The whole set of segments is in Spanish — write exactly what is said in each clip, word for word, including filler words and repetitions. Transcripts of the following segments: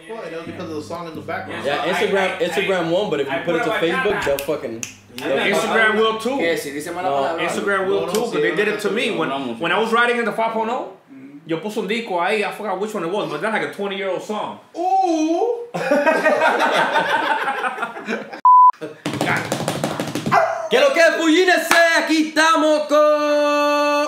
before, and that was because of the song in the background. Yeah, Instagram, I, I, Instagram I, won, but if you I put it to Facebook, they'll fucking. Yeah, Instagram will too. Yes, dice mala palabra. Instagram will too, because they did it to me when when I was writing in the five point oh. Yo puse un disco ahí, I forgot which one it was, but that's like a twenty year old song. Ooh. ¿Qué lo que es, Fullínese? Aquí estamos con...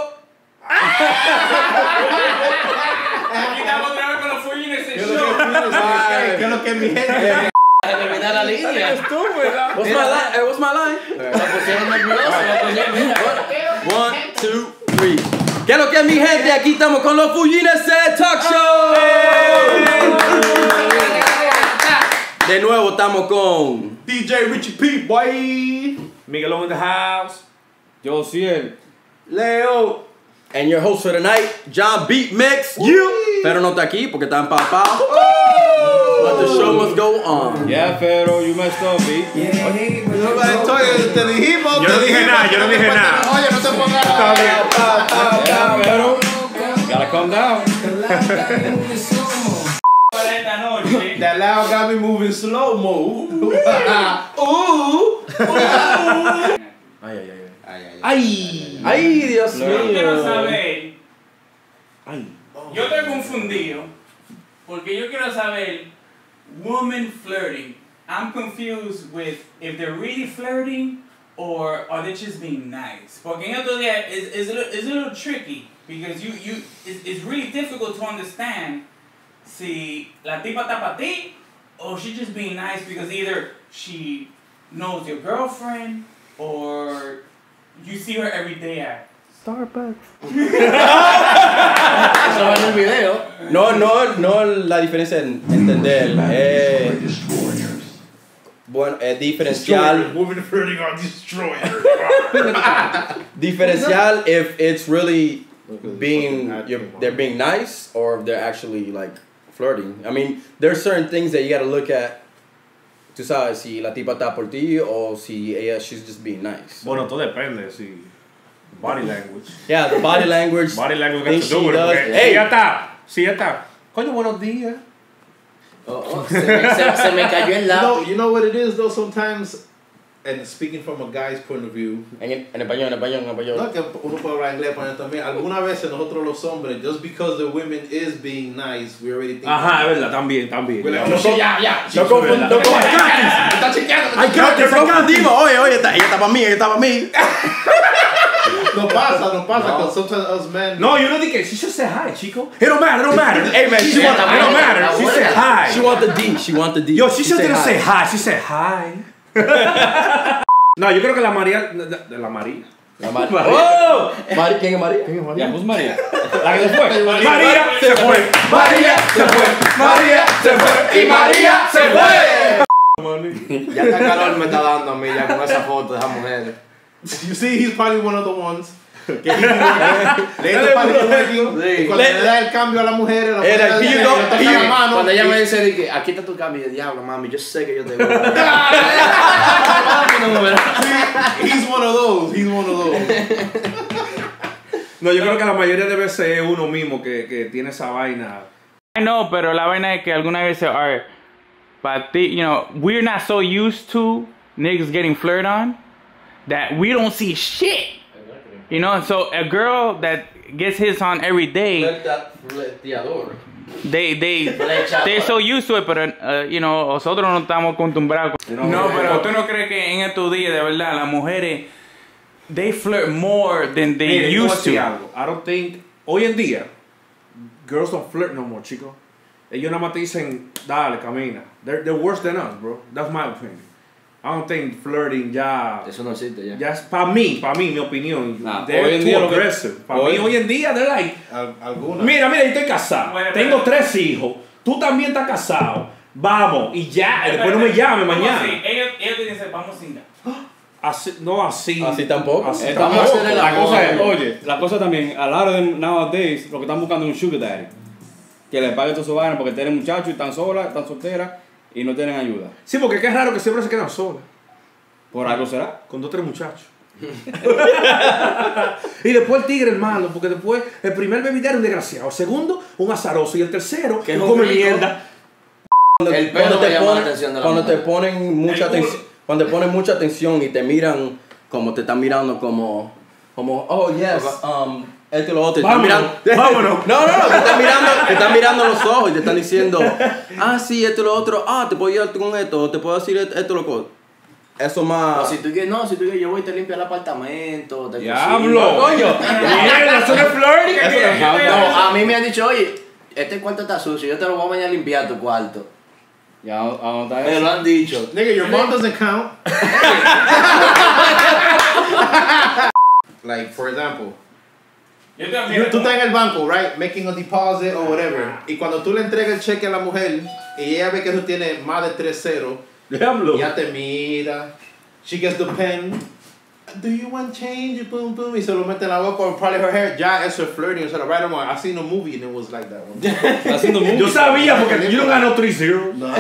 Aquí estamos otra vez con los Fullínese Show. ¿Qué es lo que es mi gente? Terminar la línea. Estúpida. What's my line? Hey, what's my line? La pusieron nerviosa. One, two, three. ¿Qué es lo que es, mi gente? Aquí estamos con los Fullínese Talk Show. De nuevo estamos con D J Richie P, boy. Miguelón in the house. Yo Ciel. Leo. And your host for tonight, John Beat Mix. You. Pero no está aquí porque está empapado. Oh. But the show must go on. Yeah, pero you messed up, B. Yeah. Te dijimos. Yo no dije nada, yo no dije nada. Oye, no te pongas. Yeah, pero gotta calm down. That loud got me moving slow mo. Ooh. Ay, ay, ay. Ay, ay, ay. Ay, Dios mío. Yo quiero saber. Ay. Yo estoy confundido. Porque yo quiero saber. Woman flirting. I'm confused with if they're really flirting or are they just being nice. Porque en otro día is is a little, it's a little tricky because you you it's, it's really difficult to understand si la tipa está para ti or she just being nice because either she knows your girlfriend or you see her every day at Starbucks. Eso va en el video. No, no, no la diferencia en entender. Eh, bueno, es diferencial. Women flirting are destroyer. Diferencial if it's really being you're, they're being nice or if they're actually like flirting. I mean, there's certain things that you gotta look at. Tú sabes si la tipa está por ti o si ella she's just being nice. Bueno, todo depende, sí. Body language. Yeah, the body language. Body language thing got to do she with does. it. Hey, Si ya está, si ya está. Coño, buenos días. Oh, oh, se, me, se, se me cayó el You lado. know, you know what it is though. Sometimes, and speaking from a guy's point of view. En, en español, en español, en español. No, que uno puede hablar inglés para también. Algunas veces nosotros los hombres, just because the women is being nice, we already think. Ajá, es verdad, también, también. We're like, No, oh, shit, ya, ya. No confundimos. No Está chequeando. Ay, creo que confundimos. Oye, oye, ella está para mí, ella está para mí. No pasa, no pasa, No. because sometimes us men. No, you know the que she just said hi, chico. It don't matter, it don't matter. Hey man, she It want, don't matter. She said hi. she want the D, she want the D. Yo, she, She just say didn't hi. say hi. She said hi. No, yo creo que la María, de, de la María. La María. ¡Oh! Mari, ¿quién es María? ¿Quién es María? Ya, pues María. La que se fue. María se fue. María se fue. María se fue. Y María se fue. Ya está calor me está dando a mí ya con esa foto de esas mujeres. You see, he's probably one of the ones. Que le está working, y cuando le da el cambio a la mujer, la mujer Era, le here you da go, le toca here la you- mano. Cuando ella me dice de que aquí está tu cambio, yo diablo, mami, yo sé que yo te gusto. He's one of those. He's one of those. No, yo creo que la mayoría debe ser uno mismo que, que tiene esa vaina. No, pero la vaina es que algunas veces are, but the, you know, we're not so used to niggas getting flirted on that we don't see shit. You know, so a girl that gets hits on every day, they they they're so used to it, pero uh, you know, nosotros no estamos acostumbrados. No, pero tú no crees que en estos días de verdad las mujeres they flirt more than they Mire, yo voy a used decir to. algo. I don't think, hoy en día, girls don't flirt no more, chicos. Ellos nada más te dicen, dale, camina. They're, they're worse than us, bro. That's my opinion. I don't think flirting ya... Eso no existe ya. Ya es para mí, para mí, mi opinión. Nah, they're hoy en too día lo que- aggressive. Para hoy- mí, hoy en día, they're like, Al- Algunas. mira, mira, yo estoy casado. Bueno, tengo pero- tres hijos. Tú también estás casado. Vamos. Y ya, después no me llames mañana. Sí, ellos, ellos te dicen, vamos sin dar. Así, no así. Así tampoco. Así Estamos, tampoco. la cosa es, oye, la cosa también, a la hora de nowadays, lo que están buscando es un sugar daddy. Que le pague toda su vaina porque tienen muchachos y están solas, están solteras y no tienen ayuda. Sí, porque es raro que siempre se quedan solas. ¿Por algo será? Con dos o tres muchachos. Y después el tigre, hermano, porque después el primer bebé era un desgraciado, el segundo un azaroso y el tercero Que un es come un rico. mierda. Cuando, El pelo cuando me te llama la ponen, atención de la cuando te mujer. ponen mucha atención, cuando te ponen mucha atención y te miran como te están mirando como, como, oh yes, um, esto y lo otro. Te están Vámonos, mirando, vámonos. No, no, no, te están mirando, te están mirando los ojos y te están diciendo, ah sí, esto y lo otro, ah te puedo ayudar con esto, te puedo decir esto, esto y lo otro. Eso más. O si tú quieres, no, si tú quieres, yo voy y te limpio el apartamento. Te Diablo. Coño. Mierda, eso no es flirting. Eso no es flirting. No, a mí me han dicho, oye, este cuarto está sucio, yo te lo voy a venir a limpiar tu cuarto. Ya, ¿a dónde está Me eso? lo han dicho. Nigga, your mom doesn't count. Like, for example, Yo you- también. tú estás en el banco, right? Making a deposit or whatever. Y cuando tú le entregas el cheque a la mujer y ella ve que tú tienes más de tres ceros, Diablo. ya te mira. She gets the pen. Do you want change? Boom, boom. Y se lo mete en la boca or probably her hair. Ya, eso es flirting. So, right or wrong. I seen a movie and it was like that one. Está haciendo mucho. Yo sabía porque you don't got no three zero. No.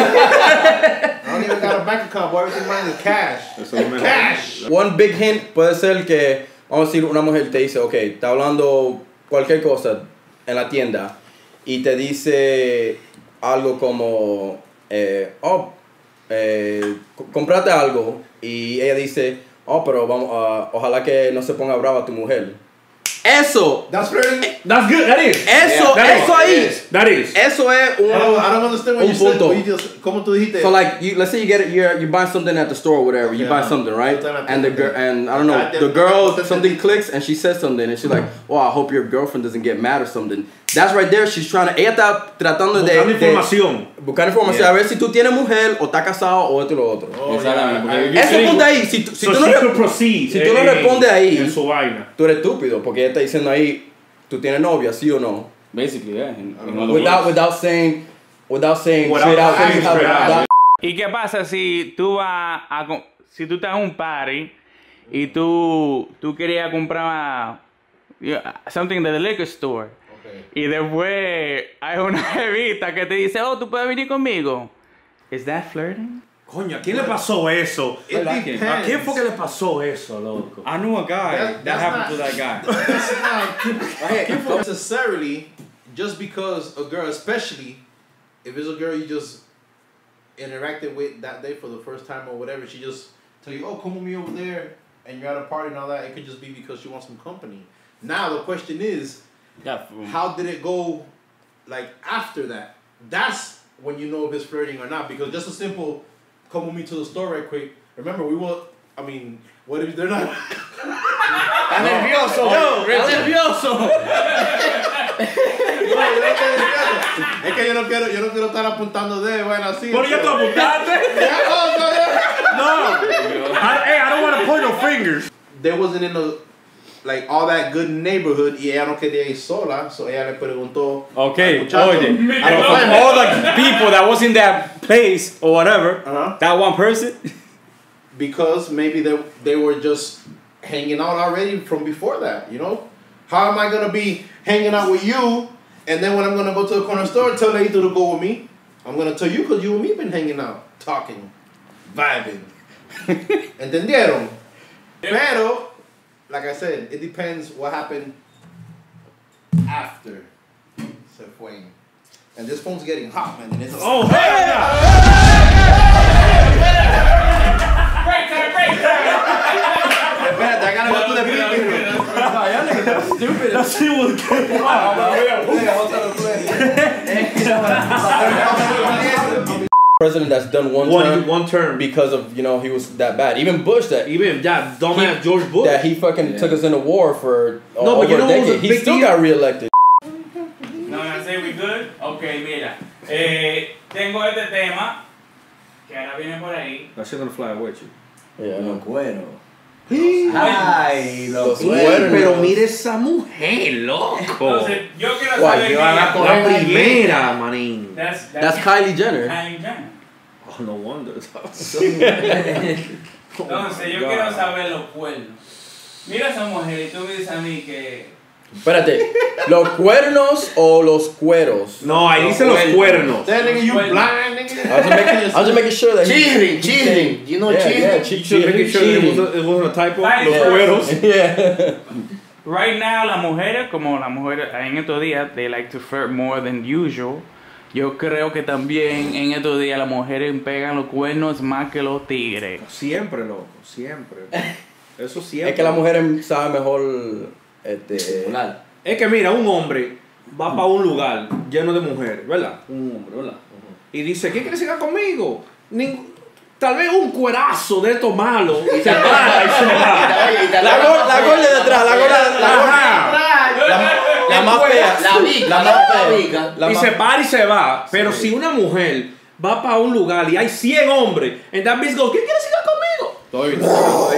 I don't even got a bank account, boy. Everything mine is cash. Eso es mejor. Cash. One big hint puede ser que, vamos a decir, una mujer te dice, ok, está hablando cualquier cosa en la tienda y te dice algo como, eh, oh, eh, c- comprate algo y ella dice, oh, pero vamos, ah, ojalá que no se ponga brava tu mujer. Eso, That's flirting. That's good. That is. eso, that eso is, ahí, it is. That is. eso es un, I don't, I don't understand what un you said. punto. What you just, ¿Cómo tú dijiste? So like you, let's say you get it, you're you buy something at the store or whatever. You Okay, buy uh-huh. something, right? Tú estás en la And the tienda. girl and I don't know, Ah, the te- girl te- te- something clicks and she says something and she's like, "Oh, I hope your girlfriend doesn't get mad or something." That's right there. She's trying to. Ella está tratando de, Buscando de información. buscar información Yeah. a ver si tú tienes mujer o estás casado o esto y lo otro. Oh, Exactamente, yeah, porque I- Eso punto ahí. Si, tú- si So tú no she re- could proceed. si tú no en- respondes ahí- En su vaina. tú eres estúpido porque ella está diciendo ahí, tú tienes novia, sí o no. Basically, yeah. in- in other Without words. without saying without saying Without straight out. saying without- straight out. without- ¿Y qué pasa si tú vas a com- si tú estás en un party y tú tú querías comprar yeah, something de the liquor store y después hay una jevita que te dice, "Oh, tú puedes venir conmigo"? Is that flirting? Coño, ¿a quién le pasó eso? It Like it. depends. ¿A quién fue que le pasó eso, loco? I knew a guy That- that, that's happened not- to that guy. That's not not necessarily just because a girl, especially if it's a girl you just interacted with that day for the first time or whatever, she just tell you, "Oh, come with me over there," and you're at a party and all that. It could just be because she wants some company. Now the question is, Yeah. how did it go, like after that? That's when you know if it's flirting or not. Because just a simple, "Come with me to the store right quick." Remember, we were. I mean, what if they're not? Está nervioso, Yo, Richard. está nervioso. Es que yo no quiero, yo no quiero estar apuntando de, bueno, así. Pero ya tú apuntaste. Ya, no, no, ya. No. I, hey, I don't want to point no fingers. They wasn't in the, like, all that good neighborhood y ella no quería ir sola, so ella le preguntó. Okay, al muchacho, oye, "I pero don't from mind." all the people that was in that place or whatever, Uh-huh. that one person, Because maybe they, they were just hanging out already from before that, you know? How am I going to be hanging out with you, and then when I'm going to go to the corner store, tell Leito to go with me? I'm going to tell you because you and me been hanging out, talking, vibing. ¿Entendieron? Pero, like I said, it depends what happened after se fue. And this phone's getting hot, man. And it's Oh, hey! Break time, break time. Espérate, I gotta go to the beat. Stupid. That shit was good. President that's done one, One, term one term. because of, you know, he was that bad. Even Bush that Even that dumbass He- George Bush. that he fucking took us into war for uh, No, but over you know a what was decade. a He big still deal? got reelected. No, I say we good. Okay, mira. Eh, tengo este tema que ahora viene por ahí. That shit gonna fly away, chico. Yeah, I know. cuero. Ay, Los Ey, cuernos. pero mire esa mujer, loco. Entonces, yo quiero Guay, saber. yo haga mira, con- La primera, manín. That's, That's Kylie Jenner. Kylie Jenner. Oh, no wonder. Entonces, yo God. quiero saber los cuernos. Mira esa mujer y tú me dices a mí que. Espérate, ¿los cuernos o los cueros? No, ahí dice los cuernos. That nigga, you Well- blind, I nigga. was just making, I was just making sure that he- Cheating, he cheating. saying- You know yeah, cheating? Yeah, che- You should make cheating, sure that it cheating. wasn't, it wasn't a typo. Right. Los cueros. Yeah. Right now, las mujeres, como las mujeres en estos días, they like to flirt more than usual. Yo creo que también en estos días las mujeres pegan los cuernos más que los tigres. Siempre, loco, siempre. Eso siempre. Es que las mujeres saben mejor. Este, Claro. Es que mira, un hombre va para un lugar lleno de mujeres, ¿verdad? Un hombre, ¿verdad? Y dice, ¿quién quiere llegar conmigo? Ning- Tal vez un cuerazo de estos malos. Y se para y se va. la gorda la gorda de atrás, la gorda la gorda. Ajá. La, la más fea. La vica, La la, más la fea. vica. La Y más- se para y se va. Pero si una mujer va para un lugar y hay cien hombres, and that bitch goes, ¿quién quiere seguir conmigo?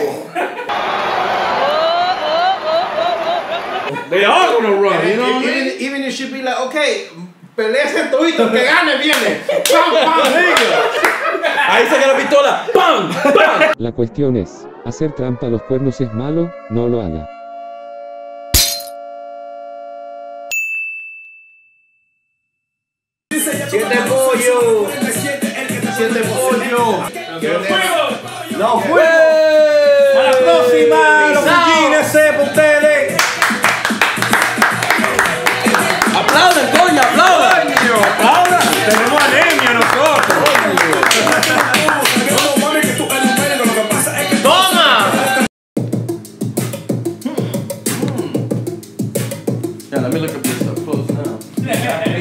They are gonna run, you know what I mean? Even, even if she be like, okay, peleen todito, que gane viene. ¡Pam, pam! Ahí saca la pistola. ¡Pam! ¡Pam! La cuestión es, ¿hacer trampa a los cuernos es malo? No lo haga. Siete pollo. Siete pollo. ¡No fue! ¡A la próxima! ¡Los Fujines se por ustedes! ¡Aplaudan, coño! ¡Aplaudan! ¡Ahora! ¡Tenemos anemia nosotros! ¡Toma! Yeah, let me look at this up close now.